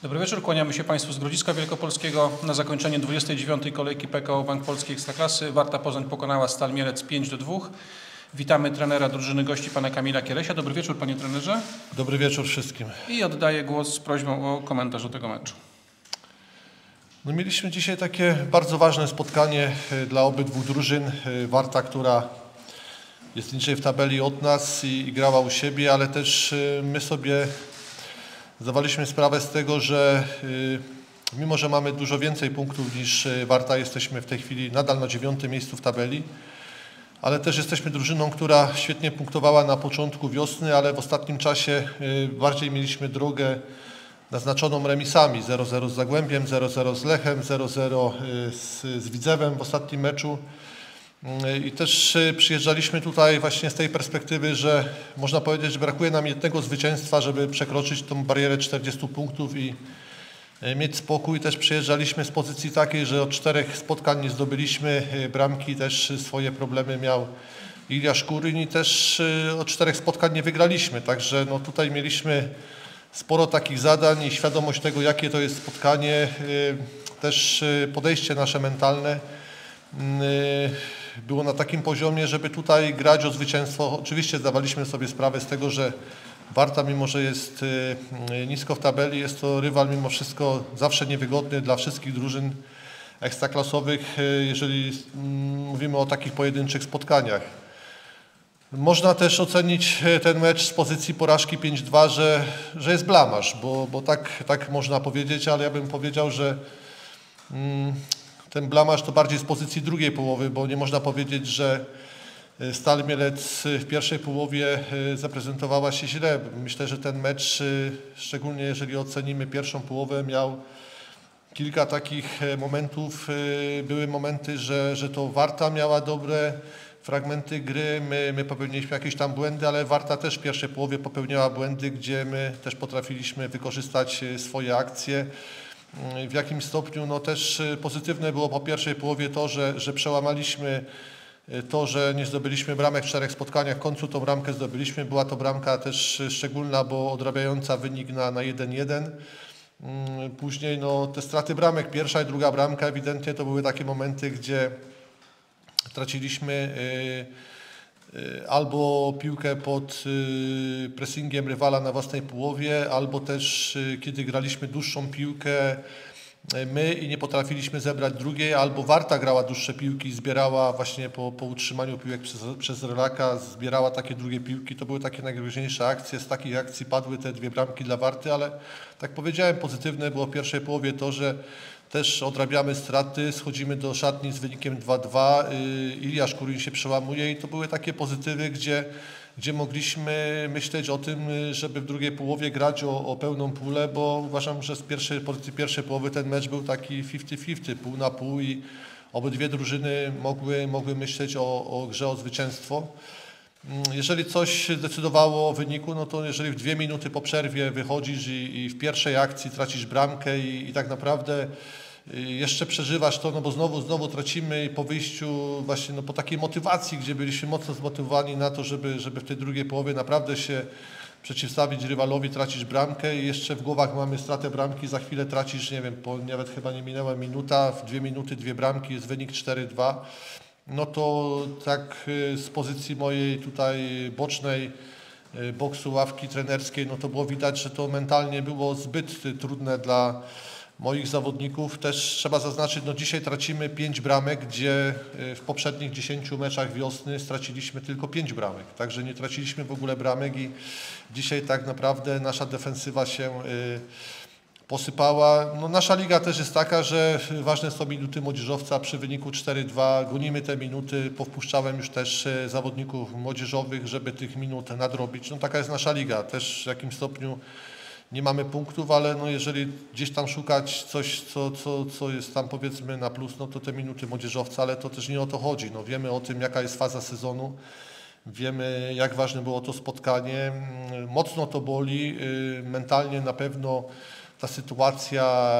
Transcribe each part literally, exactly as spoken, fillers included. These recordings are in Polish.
Dobry wieczór, kłaniamy się Państwu z Grodziska Wielkopolskiego. Na zakończenie dwudziestej dziewiątej kolejki P K O Bank Polski Ekstraklasy Warta Poznań pokonała Stal Mielec pięć do dwóch. Witamy trenera drużyny gości, pana Kamila Kieresia. Dobry wieczór, panie trenerze. Dobry wieczór wszystkim. I oddaję głos z prośbą o komentarz do tego meczu. No, mieliśmy dzisiaj takie bardzo ważne spotkanie dla obydwu drużyn. Warta, która jest niżej w tabeli od nas i, i grała u siebie, ale też my sobie zdawaliśmy sprawę z tego, że y, mimo, że mamy dużo więcej punktów niż Warta, jesteśmy w tej chwili nadal na dziewiątym miejscu w tabeli, ale też jesteśmy drużyną, która świetnie punktowała na początku wiosny, ale w ostatnim czasie y, bardziej mieliśmy drogę naznaczoną remisami. zero zero z Zagłębiem, zero zero z Lechem, zero zero z, z Widzewem w ostatnim meczu. I też przyjeżdżaliśmy tutaj właśnie z tej perspektywy, że można powiedzieć, że brakuje nam jednego zwycięstwa, żeby przekroczyć tą barierę czterdziestu punktów i mieć spokój. Też przyjeżdżaliśmy z pozycji takiej, że od czterech spotkań nie zdobyliśmy bramki, też swoje problemy miał Ilja Szkuryn i też od czterech spotkań nie wygraliśmy. Także no tutaj mieliśmy sporo takich zadań i świadomość tego, jakie to jest spotkanie, też podejście nasze mentalne było na takim poziomie, żeby tutaj grać o zwycięstwo. Oczywiście zdawaliśmy sobie sprawę z tego, że Warta, mimo że jest nisko w tabeli, jest to rywal mimo wszystko zawsze niewygodny dla wszystkich drużyn ekstraklasowych, jeżeli mówimy o takich pojedynczych spotkaniach. Można też ocenić ten mecz z pozycji porażki pięć dwa, że, że jest blamaż, bo, bo tak, tak można powiedzieć, ale ja bym powiedział, że mm, ten blamaż to bardziej z pozycji drugiej połowy, bo nie można powiedzieć, że Stal Mielec w pierwszej połowie zaprezentowała się źle. Myślę, że ten mecz, szczególnie jeżeli ocenimy pierwszą połowę, miał kilka takich momentów. Były momenty, że, że to Warta miała dobre fragmenty gry, my, my popełniliśmy jakieś tam błędy, ale Warta też w pierwszej połowie popełniała błędy, gdzie my też potrafiliśmy wykorzystać swoje akcje. W jakim stopniu no też pozytywne było po pierwszej połowie to, że, że przełamaliśmy to, że nie zdobyliśmy bramek w czterech spotkaniach. W końcu tą bramkę zdobyliśmy. Była to bramka też szczególna, bo odrabiająca wynik na, na jeden jeden. Później no, te straty bramek, pierwsza i druga bramka, ewidentnie to były takie momenty, gdzie traciliśmy albo piłkę pod pressingiem rywala na własnej połowie, albo też kiedy graliśmy dłuższą piłkę my i nie potrafiliśmy zebrać drugiej, albo Warta grała dłuższe piłki i zbierała właśnie po, po utrzymaniu piłek przez, przez Relaka, zbierała takie drugie piłki. To były takie najgroźniejsze akcje. Z takich akcji padły te dwie bramki dla Warty, ale tak powiedziałem, pozytywne było w pierwszej połowie to, że też odrabiamy straty, schodzimy do szatni z wynikiem dwa dwa, Ilja Szkuryn się przełamuje i to były takie pozytywy, gdzie, gdzie mogliśmy myśleć o tym, żeby w drugiej połowie grać o, o pełną pulę, bo uważam, że z pierwszej pozycji pierwszej połowy ten mecz był taki pięćdziesiąt pięćdziesiąt, pół na pół i obydwie drużyny mogły, mogły myśleć o, o grze o zwycięstwo. Jeżeli coś decydowało o wyniku, no to jeżeli w dwie minuty po przerwie wychodzisz i, i w pierwszej akcji tracisz bramkę i, i tak naprawdę jeszcze przeżywasz to, no bo znowu, znowu tracimy po wyjściu właśnie no po takiej motywacji, gdzie byliśmy mocno zmotywowani na to, żeby, żeby w tej drugiej połowie naprawdę się przeciwstawić rywalowi, tracisz bramkę i jeszcze w głowach mamy stratę bramki, za chwilę tracisz, nie wiem, po, nawet chyba nie minęła minuta, w dwie minuty dwie bramki, jest wynik cztery dwa. No to tak z pozycji mojej tutaj bocznej boksu ławki trenerskiej, no to było widać, że to mentalnie było zbyt trudne dla moich zawodników. Też trzeba zaznaczyć, no dzisiaj tracimy pięć bramek, gdzie w poprzednich dziesięciu meczach wiosny straciliśmy tylko pięć bramek. Także nie traciliśmy w ogóle bramek i dzisiaj tak naprawdę nasza defensywa się posypała. No, nasza liga też jest taka, że ważne są minuty młodzieżowca przy wyniku cztery dwa. Gonimy te minuty, powpuszczałem już też zawodników młodzieżowych, żeby tych minut nadrobić. No taka jest nasza liga. Też w jakimś stopniu nie mamy punktów, ale no jeżeli gdzieś tam szukać coś, co, co, co jest tam powiedzmy na plus, no to te minuty młodzieżowca, ale to też nie o to chodzi. No wiemy o tym, jaka jest faza sezonu. Wiemy, jak ważne było to spotkanie. Mocno to boli. Mentalnie na pewno ta sytuacja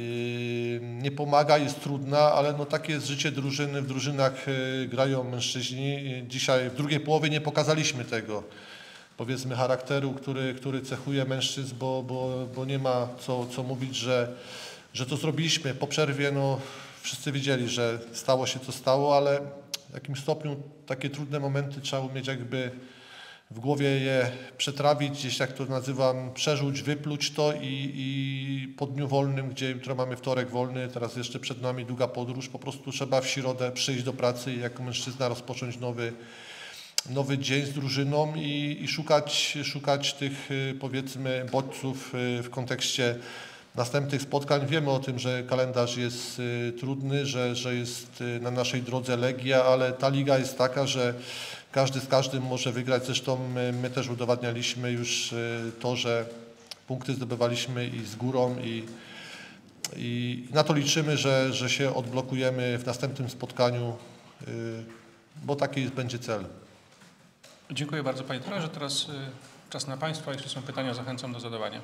nie pomaga, jest trudna, ale no takie jest życie drużyny. W drużynach grają mężczyźni. Dzisiaj w drugiej połowie nie pokazaliśmy tego. powiedzmy charakteru, który, który cechuje mężczyzn, bo, bo, bo nie ma co, co mówić, że, że to zrobiliśmy po przerwie. No, wszyscy wiedzieli, że stało się co stało, ale w jakimś stopniu takie trudne momenty trzeba umieć jakby w głowie je przetrawić, gdzieś jak to nazywam, przerzuć, wypluć to i, i po dniu wolnym, gdzie jutro mamy wtorek wolny, teraz jeszcze przed nami długa podróż, po prostu trzeba w środę przyjść do pracy i jako mężczyzna rozpocząć nowy, nowy dzień z drużyną i, i szukać, szukać tych powiedzmy bodźców w kontekście następnych spotkań. Wiemy o tym, że kalendarz jest trudny, że, że jest na naszej drodze Legia, ale ta liga jest taka, że każdy z każdym może wygrać. Zresztą my, my też udowadnialiśmy już to, że punkty zdobywaliśmy i z górą i, i na to liczymy, że, że się odblokujemy w następnym spotkaniu, bo taki będzie cel. Dziękuję bardzo Panie trenerze. Teraz czas na Państwa. Jeśli są pytania, zachęcam do zadawania.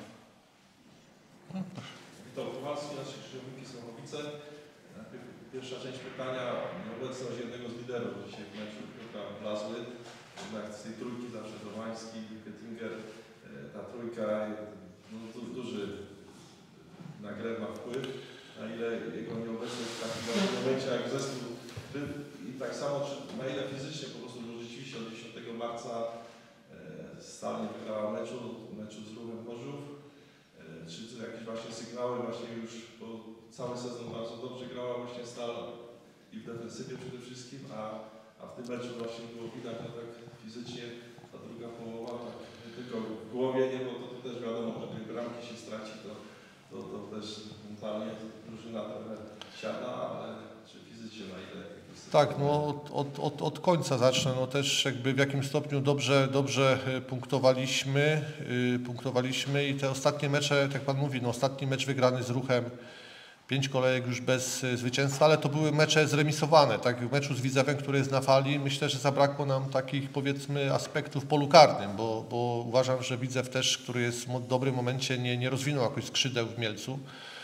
Witam Kowalski, nasi krzyżowniki Sąchowice. Pierwsza część pytania, obecność jednego z liderów dzisiaj w meczu Piotra Blazły. Jednak z tej trójki zawsze Domański, Gettinger, ta trójka no, du, duży na grę ma wpływ, na ile jego nieobecność w takim momencie jak zespół i tak samo czy na ile fizycznie po prostu, bo rzeczywiście od dziesiątego marca Stal nie wygrała meczu, meczu z Ruchem Chorzów. Czy to jakieś właśnie sygnały, właśnie już po cały sezon bardzo dobrze grała właśnie Stal i w defensywie przede wszystkim, a, a w tym meczu właśnie było widać, no tak fizycznie ta druga połowa, tak nie tylko w głowie, nie, bo to, to też wiadomo, że gdy bramki się straci, to, to, to też mentalnie drużyna trochę siada, ale czy fizycznie na ile? Tak, no od, od, od, od końca zacznę. No też jakby w jakim stopniu dobrze, dobrze punktowaliśmy, yy, punktowaliśmy i te ostatnie mecze, tak jak Pan mówi, no ostatni mecz wygrany z Ruchem, pięć kolejek już bez zwycięstwa, ale to były mecze zremisowane, tak w meczu z Widzewem, który jest na fali, myślę, że zabrakło nam takich powiedzmy aspektów w polu karnym, bo, bo uważam, że Widzew też, który jest w dobrym momencie, nie, nie rozwinął jakoś skrzydeł w Mielcu.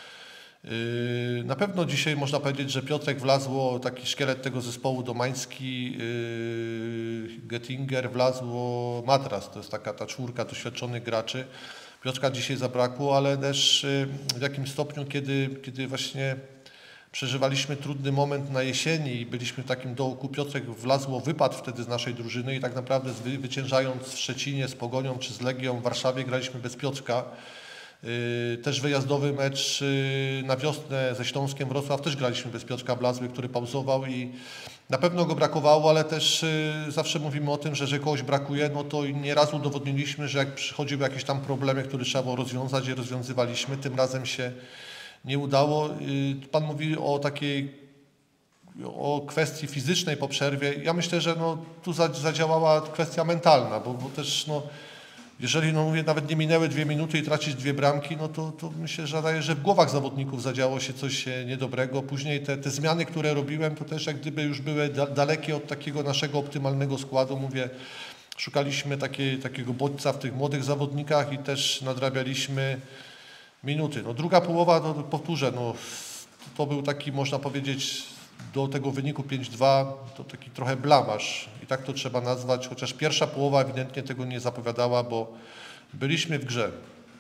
Na pewno dzisiaj można powiedzieć, że Piotrek wlazło, taki szkielet tego zespołu, Domański, Gettinger, wlazło Matras, to jest taka ta czwórka doświadczonych graczy. Piotrka dzisiaj zabrakło, ale też w jakimś stopniu, kiedy, kiedy właśnie przeżywaliśmy trudny moment na jesieni i byliśmy w takim dołku, Piotrek wlazło, wypadł wtedy z naszej drużyny i tak naprawdę zwyciężając w Szczecinie z Pogonią czy z Legią w Warszawie graliśmy bez Piotrka. Też wyjazdowy mecz na wiosnę ze Śląskiem Wrocław też graliśmy bez Piotrka Blazły, który pauzował i na pewno go brakowało, ale też zawsze mówimy o tym, że jeżeli kogoś brakuje, no to nieraz udowodniliśmy, że jak przychodziły jakieś tam problemy, które trzeba było rozwiązać, je rozwiązywaliśmy. Tym razem się nie udało. Pan mówi o takiej, o kwestii fizycznej po przerwie. Ja myślę, że no, tu zadziałała kwestia mentalna, bo, bo też no, jeżeli, no mówię, nawet nie minęły dwie minuty i tracić dwie bramki, no to, to myślę, że, daje, że w głowach zawodników zadziało się coś niedobrego. Później te, te zmiany, które robiłem, to też jak gdyby już były da, dalekie od takiego naszego optymalnego składu. Mówię, szukaliśmy takie, takiego bodźca w tych młodych zawodnikach i też nadrabialiśmy minuty. No druga połowa, to powtórzę, no, to był taki, można powiedzieć, do tego wyniku pięć dwa to taki trochę blamaż i tak to trzeba nazwać, chociaż pierwsza połowa ewidentnie tego nie zapowiadała, bo byliśmy w grze.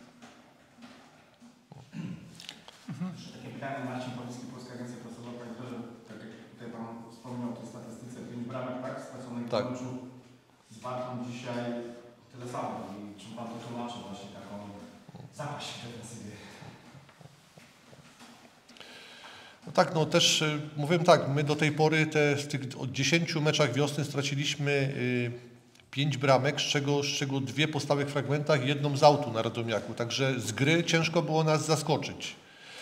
Mhm. Takie pytanie, Marcin Policki, Polska Agencja Prasowa, Panie Doktorze, tak jak tutaj Pan wspomniał o tej statystyce, pięć bramek, tak, straconych w tak. meczu z Wartą dzisiaj tyle samo i czym Pan to tłumaczy właśnie taką zapaść w defensywie? No tak, no też mówiłem tak, my do tej pory te, w tych dziesięciu meczach wiosny straciliśmy pięć bramek, z czego, z czego dwie po stałych fragmentach i jedną z autu na Radomiaku, także z gry ciężko było nas zaskoczyć.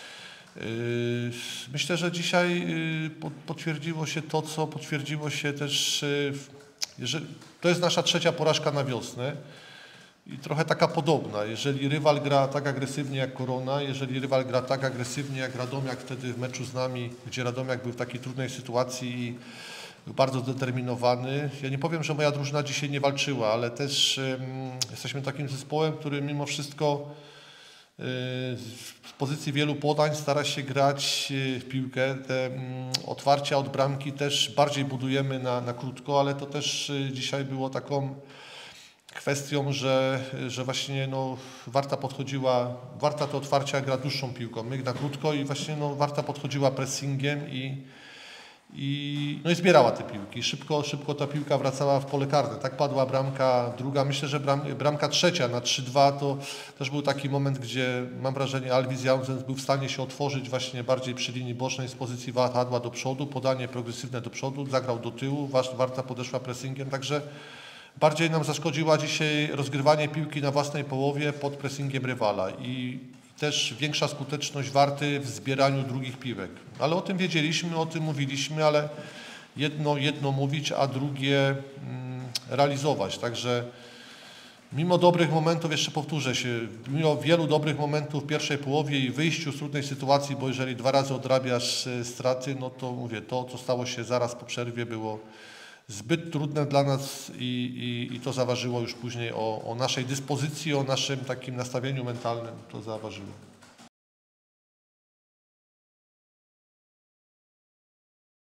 Myślę, że dzisiaj potwierdziło się to, co potwierdziło się też, że to jest nasza trzecia porażka na wiosnę. I trochę taka podobna, jeżeli rywal gra tak agresywnie jak Korona, jeżeli rywal gra tak agresywnie jak Radomiak wtedy w meczu z nami, gdzie Radomiak był w takiej trudnej sytuacji i był bardzo zdeterminowany. Ja nie powiem, że moja drużyna dzisiaj nie walczyła, ale też um, jesteśmy takim zespołem, który mimo wszystko y, z pozycji wielu podań stara się grać w piłkę. Te um, otwarcia od bramki też bardziej budujemy na, na krótko, ale to też y, dzisiaj było taką kwestią, że, że właśnie no, Warta podchodziła, Warta to otwarcia gra dłuższą piłką, my na krótko i właśnie no, Warta podchodziła pressingiem i, i, no, i zbierała te piłki. Szybko, szybko ta piłka wracała w pole karne. Tak padła bramka druga, myślę, że bram, bramka trzecia na trzy dwa to też był taki moment, gdzie mam wrażenie Alvis Jaunsens był w stanie się otworzyć właśnie bardziej przy linii bocznej z pozycji wahadła do przodu, podanie progresywne do przodu, zagrał do tyłu, Warta podeszła pressingiem, także bardziej nam zaszkodziła dzisiaj rozgrywanie piłki na własnej połowie pod pressingiem rywala i też większa skuteczność Warty w zbieraniu drugich piłek. Ale o tym wiedzieliśmy, o tym mówiliśmy, ale jedno, jedno mówić, a drugie mm, realizować. Także mimo dobrych momentów, jeszcze powtórzę się, mimo wielu dobrych momentów w pierwszej połowie i wyjściu z trudnej sytuacji, bo jeżeli dwa razy odrabiasz straty, no to mówię, to co stało się zaraz po przerwie było zbyt trudne dla nas i, i, i to zaważyło już później o, o naszej dyspozycji, o naszym takim nastawieniu mentalnym, to zaważyło.